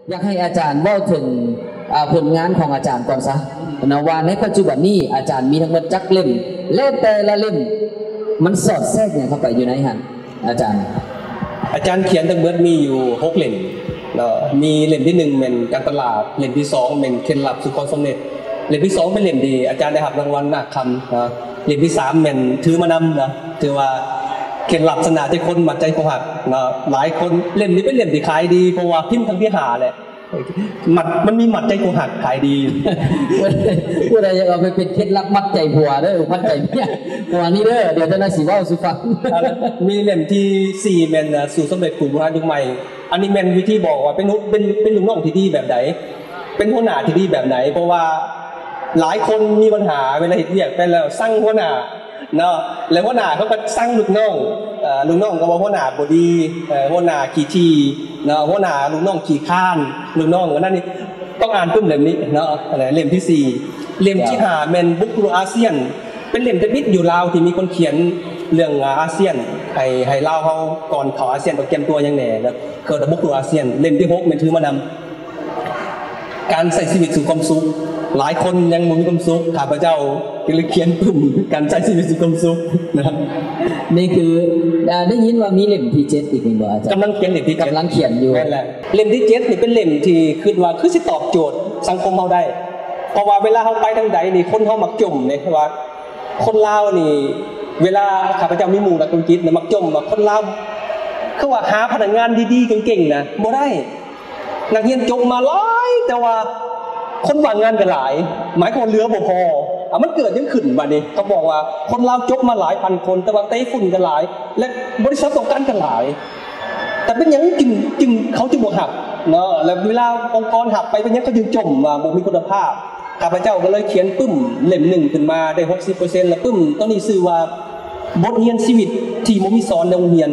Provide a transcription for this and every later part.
อยากให้อาจารย์เล่าถึงผลงานของอาจารย์ก่อนซะนะว่าในปัจจุบันนี้อาจารย์มีทั้งหมดจักเล่มแต่ละเล่มมันสอดแทรกอย่างเข้าไปอยู่ในหันอาจารย์เขียนทั้งหมดมีอยู่6เล่มมีเล่มที่1เป็นการตลาดเล่มที่2เป็นเคล็ดลับสู่ความสำเร็จเล่มที่2เป็นเล่มดีอาจารย์ได้รับรางวัลนักคำนะเล่มที่3เป็นถือมานำนะถือว่าเคล็ดลับสนาใจคนมัดใจคนหักนะหลายคนเล่มนี้เป็นเล่มที่ขายดีเพราะว่าพิมพ์ทั้งที่หาแหละมันมีมัดใจกูหักขายดีผู้ใดอยากเอาไปเป็นเคล็ดลับมัดใจผัวเด้อมัดใจเมียผัวนี่เด้อเดี๋ยวจะน่าสิว่าสุฟังมีเล่มที่4เป็นสู่สำเร็จกลุ่มผู้ยุคใหม่อันนี้เป็นวิธีบอกว่าเป็นลุงน้องที่ดีแบบไหนเป็นหัวหน้าที่ดีแบบไหนเพราะว่าหลายคนมีปัญหาเวลาเห็นเรียกไปแล้วสร้างหัวหน้าเนาะแล้วหัวหน้าเขาก็สร้างลูกน้องก็ว่าหัวหน้าบดีหัวหน้าขี้ทีเนาะหัวหน้าลูกน้องขี้ข้านลูกน้องก็นั่นนี่ต้องอ่านปุ่มเล่มนี้เนาะอะไรเล่มที่4เล่มที่5เป็นบุ๊กรูอาเซียนเป็นเล่มเด็ดอยู่ลาวที่มีคนเขียนเรื่องอาเซียนให้เล่าเขาก่อนเขาอาเซียนต้องเตรียมตัวยังไงนะเกิดบุ๊กรูอาเซียนเล่มที่6เป็นถือมานำการใส่ชีวิตสู่ความสุขหลายคนยังมีความสุขข้าพเจ้าก็เลยเขียนปุ่มการใช้ชีวิตสู่ความสุขนะครับนี่คือได้ยินว่ามีเล่มที่7อีกหนึ่งบ่อาจารย์กำลังเขียนเล่มที่กำลังเขียนอยู่นั่นแหละเล่มที่7นี่เป็นเล่มที่คิดว่าคือสิตอบโจทย์สังคมเราได้เพราะว่าเวลาเขาไปทางใดนี่คนเขามักจมเลยว่าคนลาวนี่เวลาข้าพเจ้ามีหมู่นักธุรกิจเนี่ยมักจมว่าคนลาวคือว่าหาพนักงานดีๆเก่งๆนะบ่ได้นักเรียนจบมาหลายแต่ว่าคนว่างงานกันหลายหมายความเรือบ่พอมันเกิดยังขึ้นบัดนี้เขาบอกว่าคนลาวจบมาหลายพันคนแต่ว่าเต้ฝุ่นกันหลายและบริษัทต้องการกันหลายแต่เป็นอย่างจึงเขาจะบ่หักเนาะแล้วเวลาองค์กรหักไปเป็นอย่างเขาจึงจมว่าบ่มีคุณภาพข้าพเจ้าก็เลยเขียนปึ้มเล่ม1ขึ้นมาได้ 60% แล้วปึ้มตอนนี้ชื่อว่าบทเรียนชีวิตที่บ่มีสอนในโรงเรียน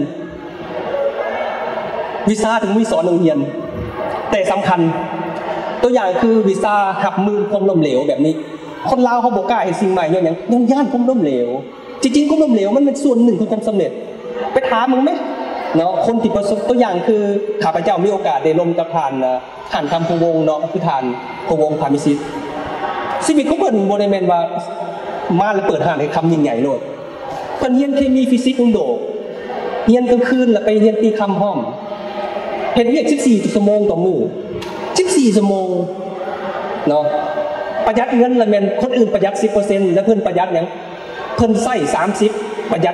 วิชาถึงมีสอนในโรงเรียนแต่สำคัญตัวอย่างคือวีซ่าหักมือความล้มเหลวแบบนี้คนลาวเขาบอกกล้าให้สิ่งใหม่ยังย่านความล้มเหลวจริงๆความล้มเหลวมันเป็นส่วนหนึ่งของความสำเร็จไปถามมึงไหมเนาะคนที่ประสบตัวอย่างคือข้าพเจ้ามีโอกาสได้ร่วมกับท่านคำพวงเนาะคือท่านพวงพามิสิตชีวิตเขาเปิดโมเดลแมนว่ามาแล้วเปิดห้างให้คำยิ่งใหญ่โลดเพิ่นเรียนเคมีฟิสิกส์โดดเรียนกลางคืนแล้วไปเรียนตีคำห้อมเห็นเรียก14 ชั่วโมงต่อมื้อ14 ชั่วโมงเนาะประหยัดเงินละแม่นคนอื่นประหยัด 10% แล้วเพิ่นประหยัดหยังเพิ่นใช้30ประหยัด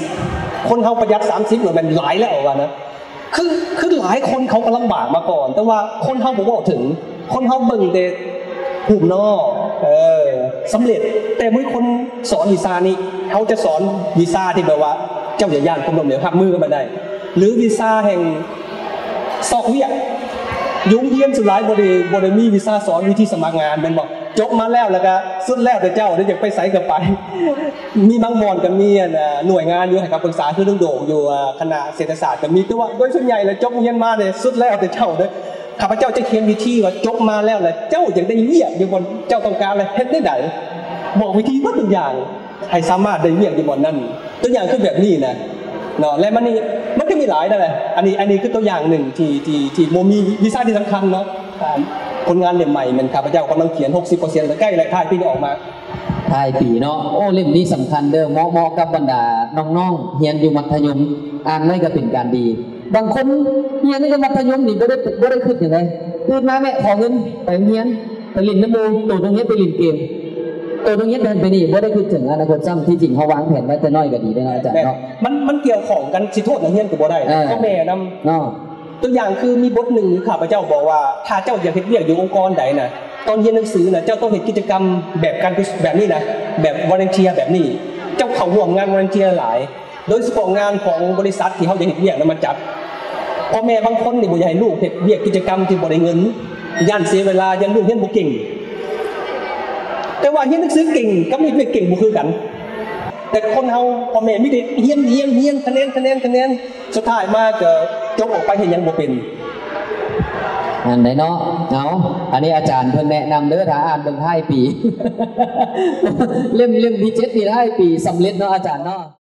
70คนเฮาประหยัด30เนี่ยมันหลายแล้วว่านะคือหลายคนเขาก็ลำบากมาก่อนแต่ว่าคนเฮาบ่บอกถึงคนเฮาเบิ่งแต่หูนอกสำเร็จแต่มื้อคนสอนวีซ่านี่เฮาจะสอนวีซ่าที่แบบว่าเจ้าอย่าย่านความล้มเหลวหักมือกันบ่ได้หรือวีซ่าแห่งซอกเวียยุ่งเยี่ยมสุดท้ายบริมีวีซ่าสอนวิธีสมัครงานเป็นบอกจบมาแล้วก็สุดแล้วแต่เจ้าได้อยากไปไสกับไปมีบางบอนกับมีหน่วยงานอยู่ให้คำปรึกษาคือเรื่องโด่อยู่คณะเศรษฐศาสตร์กับมีแต่ว่าโดยส่วนใหญ่แล้วจบเรียนมาเนี่ยสุดแล้วแต่เจ้าเลยข้าพเจ้าจะเขียนวิธีว่าจบมาแล้วเลยเจ้าอยากได้เวียกอยู่บนเจ้าต้องการอะไรเฮ็ดได้ไหนบอกวิธีว่าตัวอย่างให้สามารถได้เวียกอยู่บนนั้นตัวอย่างคือแบบนี้นะเนาะและมันก็มีหลายนั่นแหละอันนี้คือตัวอย่างหนึ่งที่โมมีวีซ่าที่สำคัญเนาะผลงานเล่มใหม่มันข้าพเจ้ากำลังเขียน 60% แล้วใกล้แล้วท้ายปีนี้ออกมาท้ายปีเนาะโอ้เล่มนี้สำคัญเด้อเหมาะกับบรรดาน้องๆเรียนอยู่มัธยมอ่านไม่ก็เป็นการดีบางคนเรียนในมัธยมนี่บ่ได้คิดอย่างไรตื่นมาแม่ขอเงินไปเรียนไปเล่นน้ำมูตัวตรงนี้ไปเล่นเกมตัวตรงนี้เดินไปนี่บ่ได้คิดถึงอนาคตซ้ำที่จริงเขาวางแผนไว้แต่น้อยก็ดีได้นะอาจารย์เนาะมันเกี่ยวของกันสิโทษนักเรียนก็บ่ได้พ่อแม่นำเนาะตัวอย่างคือมีบทหนึ่งข้าพเจ้าบอกว่าถ้าเจ้าอยากเฮ็ดเวียกอยู่องค์กรใดน่ะตอนเรียนหนังสือน่ะเจ้าต้องเฮ็ดกิจกรรมแบบนี้นะแบบวอลันเทียร์แบบนี้เจ้าเข้าร่วมงานวอลันเทียร์หลายโดยเฉพาะงานของบริษัทที่เขาจะเฮ็ดเวียกนำมาจัดพ่อแม่บางคนนี่บ่อยากให้ลูกเฮ็ดเวียกกิจกรรมที่บ่ได้เงินย่านเสียเวลาย่านลูกเรียนบ่เก่งแต่ว่าเรียนหนังสือเก่งกับเฮ็ดเวียกเก่งบ่คือกันแต่คนเฮาพ่อแม่มีแต่เรียนคะแนนสุดท้ายมาก็จบออกไปเฮ็ดหยังบ่เป็นอันไหนเนาะเอาอันนี้อาจารย์เพิ่นแนะนำเด้อถ้าอ่านเบิ่งท้ายปีเล่มที่7นี่ท้ายปีสำเร็จเนาะอาจารย์เนาะ